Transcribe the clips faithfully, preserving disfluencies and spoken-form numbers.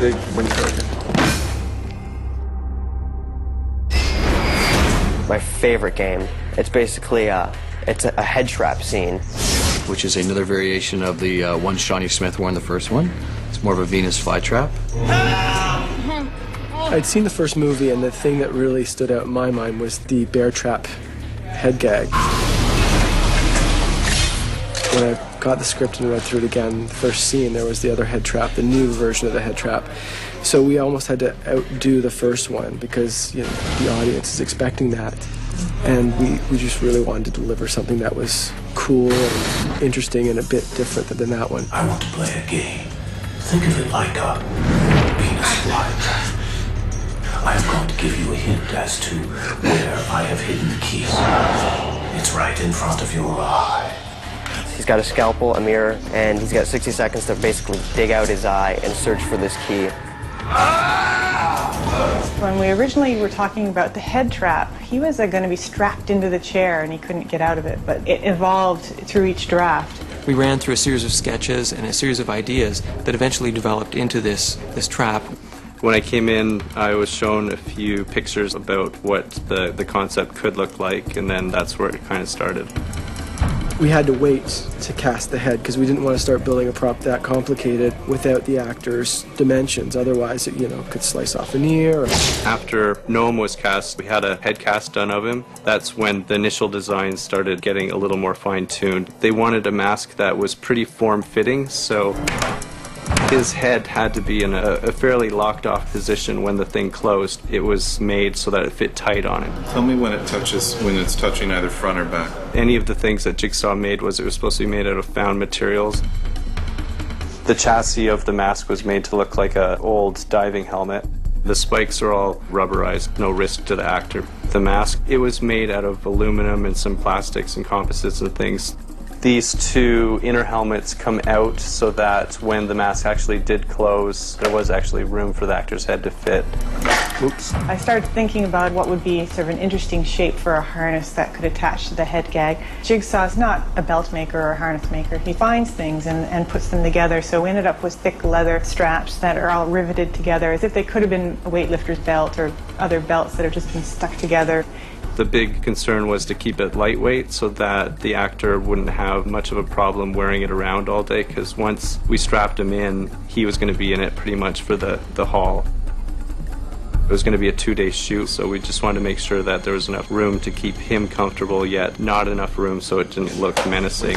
big wind target. My favorite game. It's basically uh, it's a, a head trap scene. Which is another variation of the uh, one Shawnee Smith wore in the first one. It's more of a Venus flytrap. I'd seen the first movie, and the thing that really stood out in my mind was the bear trap head gag. When I got the script and read through it again, the first scene, there was the other head trap, the new version of the head trap. So we almost had to outdo the first one because, you know, the audience is expecting that. And we, we just really wanted to deliver something that was cool and interesting and a bit different than that one. I want to play a game. Think of it like a Venus flytrap. I'm going to give you a hint as to where I have hidden the keys. It's right in front of your eye. He's got a scalpel, a mirror, and he's got sixty seconds to basically dig out his eye and search for this key. When we originally were talking about the head trap, he was uh, going to be strapped into the chair and he couldn't get out of it, but it evolved through each draft. We ran through a series of sketches and a series of ideas that eventually developed into this, this trap. When I came in, I was shown a few pictures about what the, the concept could look like, and then that's where it kind of started. We had to wait to cast the head because we didn't want to start building a prop that complicated without the actor's dimensions. Otherwise, it, you know, could slice off an ear. Or... After Noam was cast, we had a head cast done of him. That's when the initial designs started getting a little more fine-tuned. They wanted a mask that was pretty form-fitting, so his head had to be in a, a fairly locked-off position when the thing closed. It was made so that it fit tight on him. Tell me when it touches, when it's touching either front or back. Any of the things that Jigsaw made was it was supposed to be made out of found materials. The chassis of the mask was made to look like an old diving helmet. The spikes are all rubberized, no risk to the actor. The mask, it was made out of aluminum and some plastics and composites and things. These two inner helmets come out so that when the mask actually did close, there was actually room for the actor's head to fit. Oops. I started thinking about what would be sort of an interesting shape for a harness that could attach to the head gag. Jigsaw's not a belt maker or a harness maker. He finds things and, and puts them together, so we ended up with thick leather straps that are all riveted together as if they could have been a weightlifter's belt or other belts that have just been stuck together. The big concern was to keep it lightweight so that the actor wouldn't have much of a problem wearing it around all day, because once we strapped him in, he was going to be in it pretty much for the, the haul. It was going to be a two-day shoot, so we just wanted to make sure that there was enough room to keep him comfortable, yet not enough room so it didn't look menacing.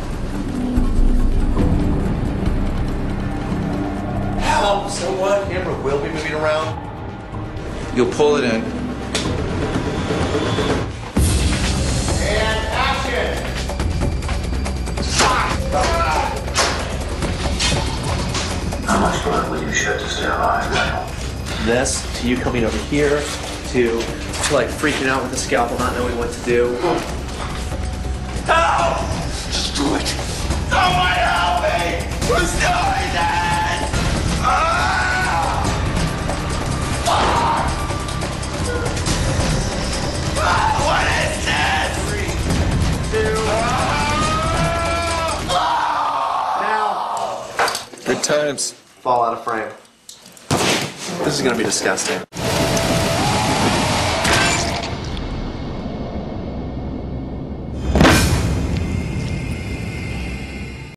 Help, so what? Camera will be moving around. You'll pull it in. And action! How much blood will you shed to stay alive, Michael? This, to you coming over here, to, to like freaking out with the scalpel, not knowing what to do. Help! Just do it. Someone help me! Who's doing this? Ah! Fuck! Ah, what is this? Three, two, ah! Now, Good times. fall out of frame. This is gonna be disgusting.